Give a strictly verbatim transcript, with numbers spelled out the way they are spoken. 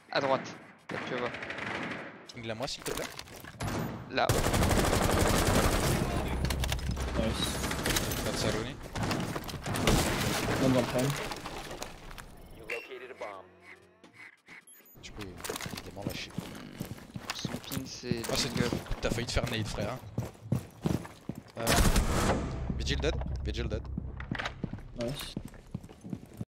À droite, là tu vas voir. King-la moi s'il te plaît. Là. Nice. Pas de Saloni. One on prime. Tu peux évidemment lâcher. Son ping c'est Ah, c'est jungle. T'as failli te faire nade frère. Euh... Vigil dead. Vigil dead. Nice.